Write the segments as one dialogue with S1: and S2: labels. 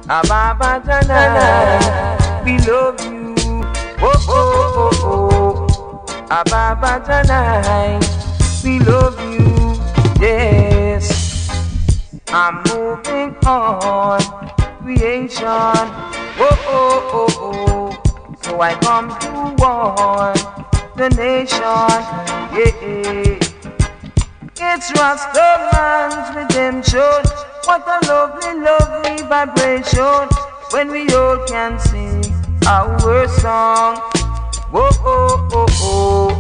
S1: Ababa Janai, we love you. Oh, oh, oh, oh. Ababa Janai, we love you. Yes, I'm moving on. Creation. Oh, oh, oh, oh. So I come to warn the nation. Yeah. It's Rastaman's redemption. What a lovely, lovely vibration when we all can sing our song. Whoa, oh, oh, oh.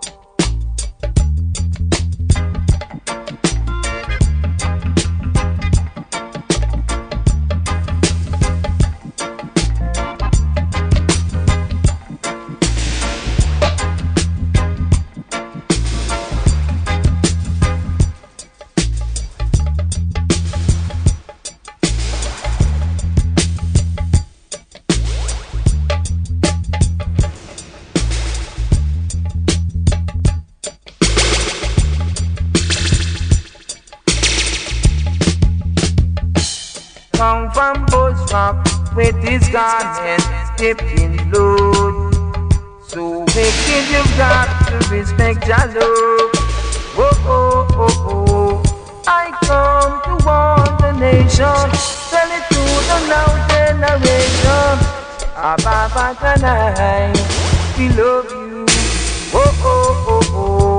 S1: Come from Bosrock with his garment dipped in blood. So wicked you've got to respect your love. Oh, oh, oh, oh. I come to warn the nation. Tell it to the now generation. Ababa Janai, we love you. Oh, oh, oh, oh.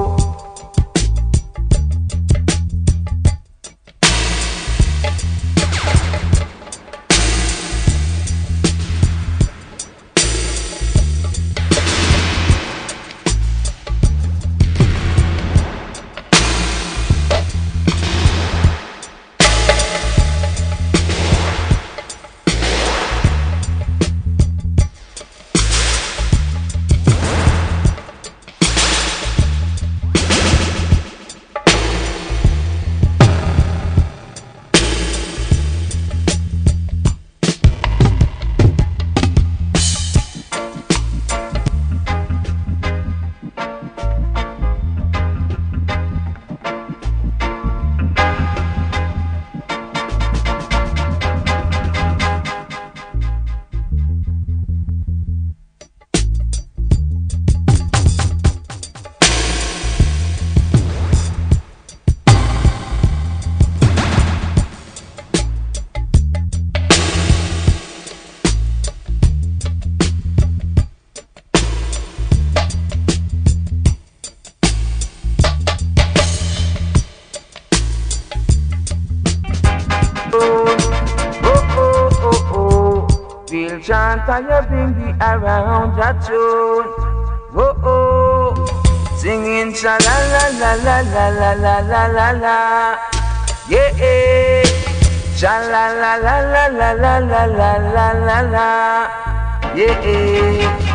S1: We'll chant and you bring the around your tune. Oh, oh, singing sha la la la la la la la la la la. Yeah, sha la la la la la la la la la la la. Yeah.